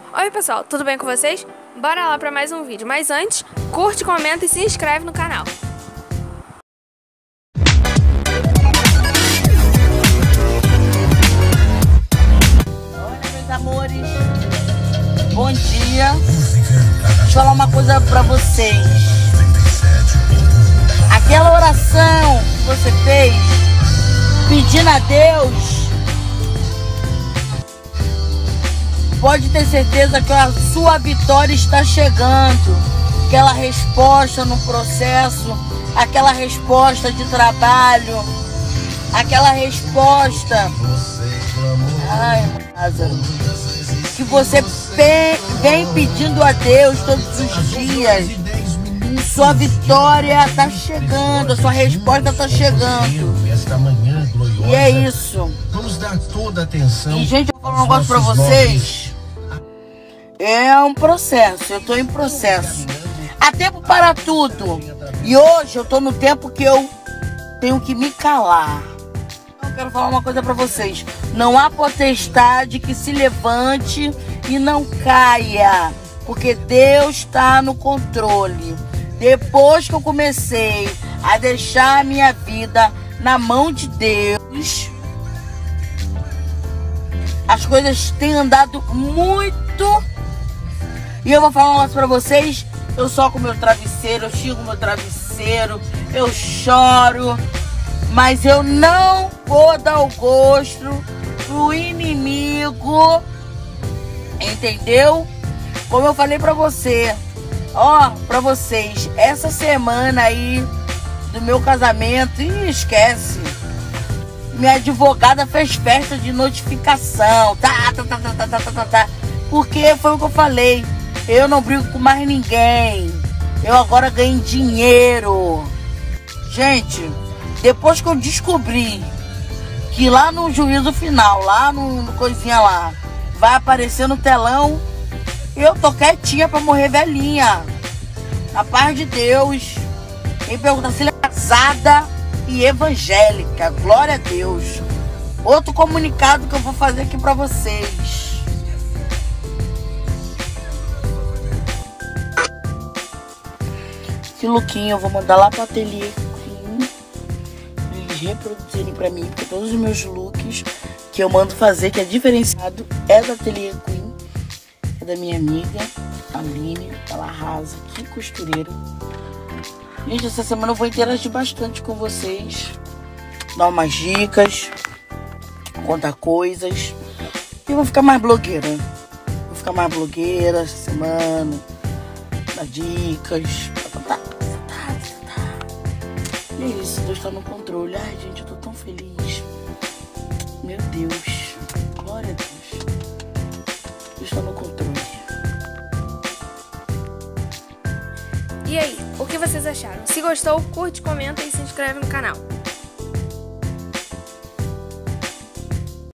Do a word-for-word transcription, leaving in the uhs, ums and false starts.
Oi pessoal, tudo bem com vocês? Bora lá para mais um vídeo, mas antes, curte, comenta e se inscreve no canal. Olha, meus amores, bom dia. Deixa eu falar uma coisa pra vocês. Aquela oração que você fez, pedindo a Deus, pode ter certeza que a sua vitória está chegando. Aquela resposta no processo, aquela resposta de trabalho, aquela resposta, ai, Lázaro, que você vem pedindo a Deus todos os dias. Sua vitória está chegando, a sua resposta está chegando. E é isso. Vamos dar toda a atenção. E, gente, eu vou falar um negócio pra vocês. É um processo, eu tô em processo. Há tempo para tudo. E hoje eu tô no tempo que eu tenho que me calar. Eu quero falar uma coisa pra vocês. Não há potestade que se levante e não caia, porque Deus está no controle. Depois que eu comecei a deixar a minha vida na mão de Deus, as coisas têm andado muito. E eu vou falar um negócio pra vocês. Eu soco meu travesseiro, eu xingo meu travesseiro, eu choro, mas eu não vou dar o gosto pro inimigo, entendeu? Como eu falei pra você, ó, pra vocês, essa semana aí do meu casamento, ih, esquece. Minha advogada fez festa de notificação, tá, tá, tá, tá, tá, tá, tá, tá. Porque foi o que eu falei, eu não brigo com mais ninguém, eu agora ganho dinheiro. Gente, depois que eu descobri que lá no juízo final, lá no, no coisinha lá, vai aparecer no telão, eu tô quietinha pra morrer velhinha. Na paz de Deus. Quem pergunta se ele é casada e evangélica, glória a Deus. Outro comunicado que eu vou fazer aqui pra vocês. Esse lookinho eu vou mandar lá pro ateliê Queen, eles reproduzirem pra mim, porque todos os meus looks que eu mando fazer, que é diferenciado, é do ateliê Queen, é da minha amiga Aline, ela arrasa, que costureira. Gente, essa semana eu vou interagir bastante com vocês, dar umas dicas, contar coisas. E eu vou ficar mais blogueira. Vou ficar mais blogueira essa semana, dar dicas. Tá, tá, tá, tá. E é isso, Deus tá no controle. Ai, gente, eu tô tão feliz. Meu Deus, glória a Deus. Deus tá no controle. E aí, o que vocês acharam? Se gostou, curte, comenta e se inscreve no canal.